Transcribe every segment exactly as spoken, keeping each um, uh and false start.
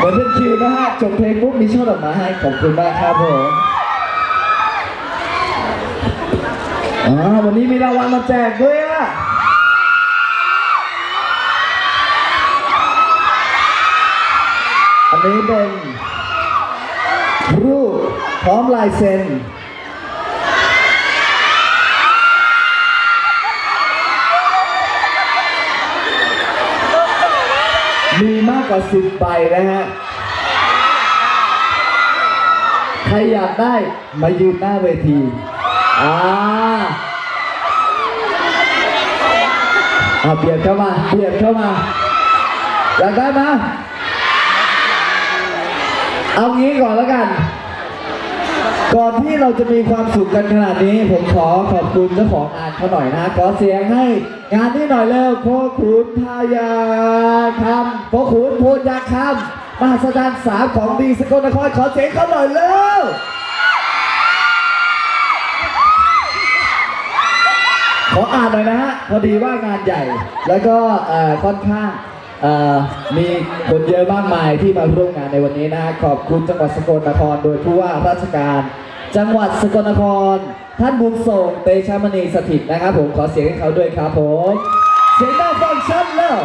เหมือนเป็นคิวนะฮะจบเพลงปุ๊บมีช่อดอกไม้ให้ขอบคุณมากครับผมอ๋อวันนี้มีรางวัลมาแจกด้วยอะอันนี้เป็นรูปพร้อมลายเซ็นมีมากกว่าสิบใบนะฮะใครอยากได้มายืนหน้าเวทีอ่าเอาเบียดเข้ามาเบียดเข้ามาอยากได้ไหมเอางี้ก่อนแล้วกันก่อนที่เราจะมีความสุขกันขนาดนี้ผมขอขอบคุณเจ้าของงานเขาหน่อยนะขอเสียงให้งานนี้หน่อยเร็วพ่อขุนทายาคำพ่อขุนพูดยาคำมหัศจรรย์สามของดีสกลนครขอเสียงเขาหน่อยเร็วขออ่านหน่อยนะฮะพอดีว่างานใหญ่แล้วก็ค่อนข้างมีคนเยอะมากมายที่มาร่วมงานในวันนี้นะขอบคุณจังหวัดสกลนครโดยผู้ว่าราชการจังหวัดสกลนครท่านบุญส่งเตชะมณีสถิตนะครับผมขอเสียงให้เขาด้วยครับผมเสียงน่าฟังชัดแล้ว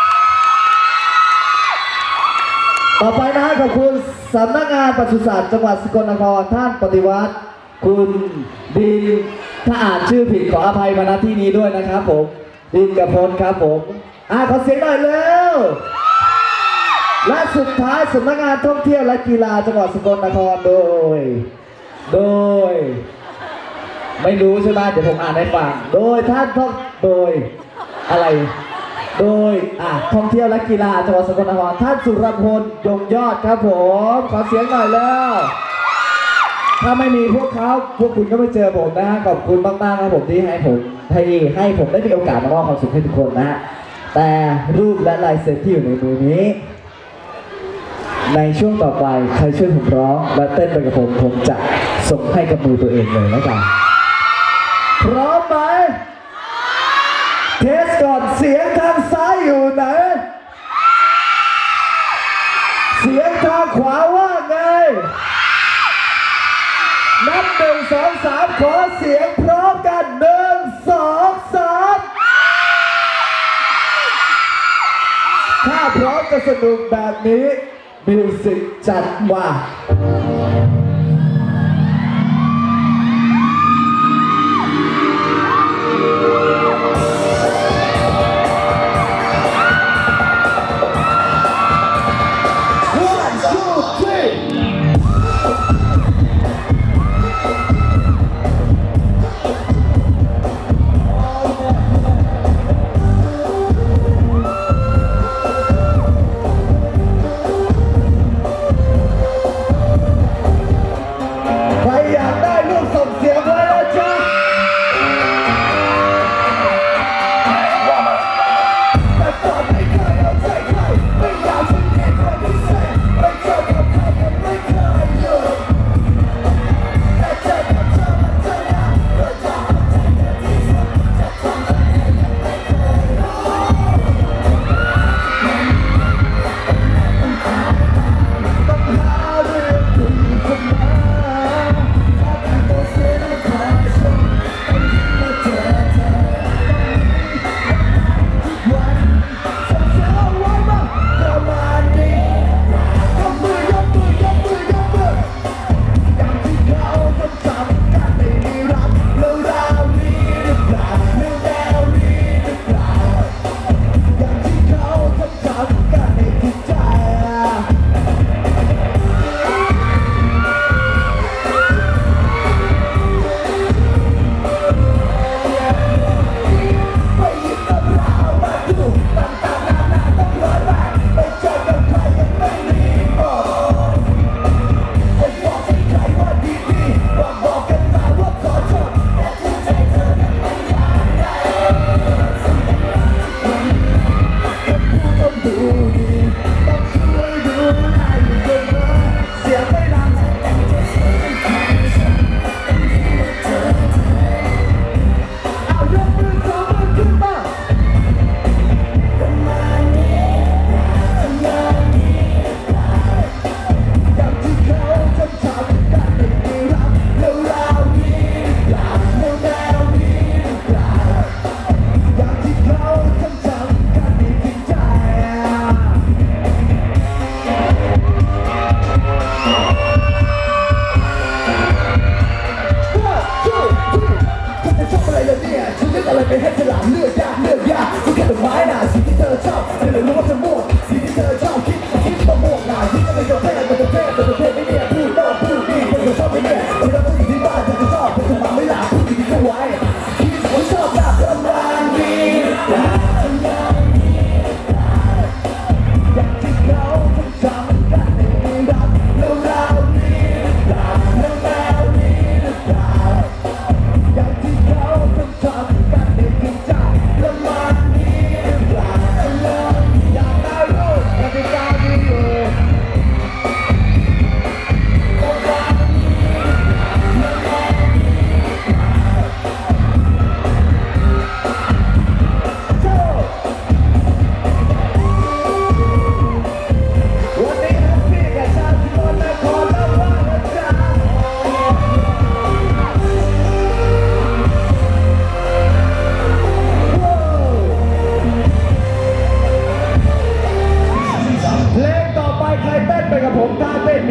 ต่อไปนะขอบคุณสำนักงานปศุสัตว์จังหวัดสกลนครท่านปฏิวัติคุณดินถ้าอ่านชื่อผิดขออภัยมาณที่นี้ด้วยนะครับผมดินกระพลครับผมอ่าขอเสียงหน่อยเร็วและสุดท้ายสำนักงานท่องเที่ยวและกีฬาจังหวัดสกลนครโดยโดยไม่รู้ใช่ไหมเดี๋ยวผมอ่านให้ฟังโดยท่านท่องโดยอะไรโดยอ่ะท่องเที่ยวและกีฬาจังหวัดสกลนครท่านสุรพลยงยอดครับผมขอเสียงหน่อยแล้วถ้าไม่มีพวกเขาพวกคุณก็ไม่เจอผมนะฮะขอบคุณมากๆครับผมที่ให้ผมให้ให้ผมได้มีโอกาสมามอบความสุขให้ทุกคนนะฮะแต่รูปและลายเซ็นที่อยู่ในมือนี้ในช่วงต่อไปใครช่วยผมร้องและเต้นไปกับผมผมจะส่งให้กับมือตัวเองเลยแล้วกันพร้อมไหมเทสก่อนเสียงทางซ้ายอยู่ไหนเสียงทางขวาว่าไงนับหนึ่งสองสามขอเสียงพร้อมกันหนึ่งสองสามถ้าพร้อมจะสนุกแบบนี้มิวสิกจัดว่า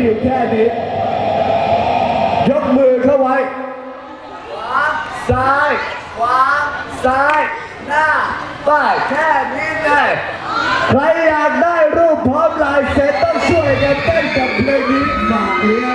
มีอยู่แค่นี้ยกมือเข้าไว้ขวาซ้ายขวาซ้ายหน้าป้ายแค่นี้เลยใครอยากได้รูปพร้อมลายเซ็นต้องช่วยกันเต้นกับเพลงนี้ฝากเลี้ยง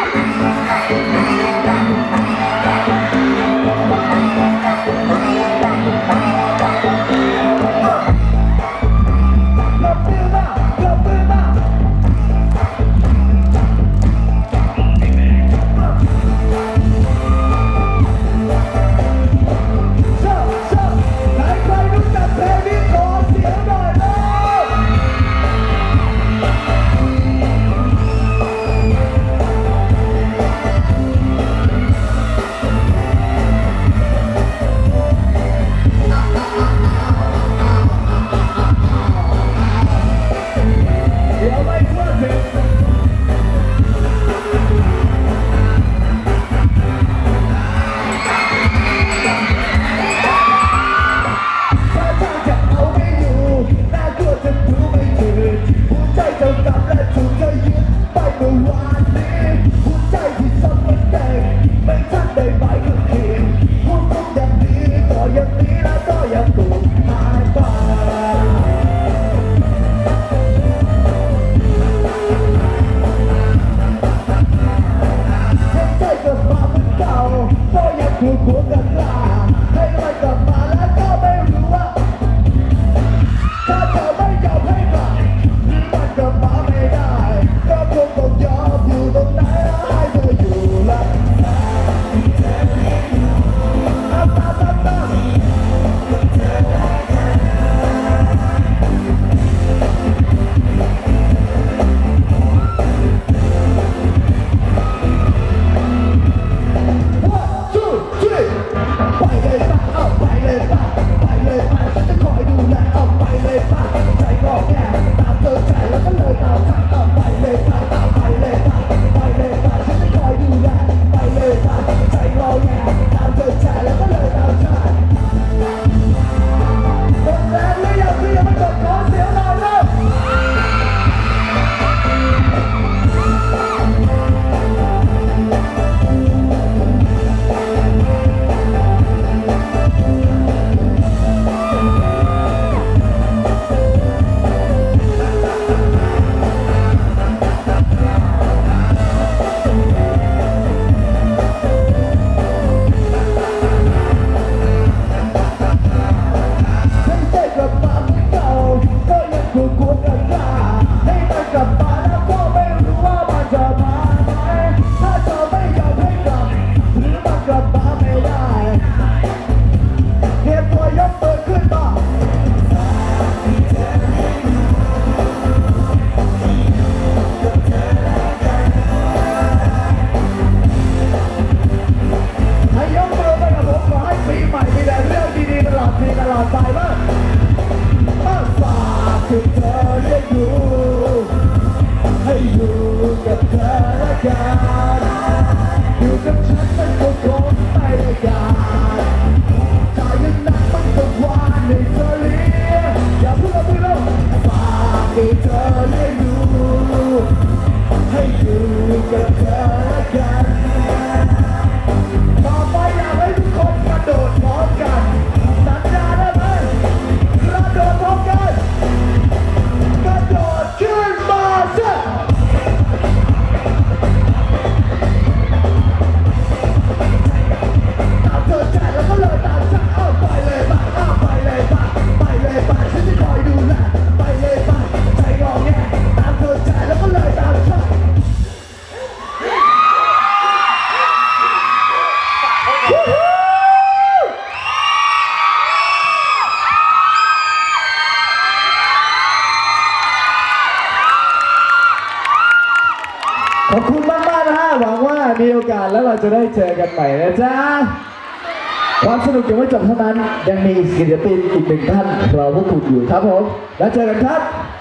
ขอบคุณมากๆนะฮะหวังว่ามีโอกาสแล้วเราจะได้เจอกันใหม่นะจ๊ะความสนุกยังไม่จบเท่านั้นยังมีศิลปินอีกหนึ่งท่านรอพวกคุณอยู่ครับผมแล้วเจอกันครับ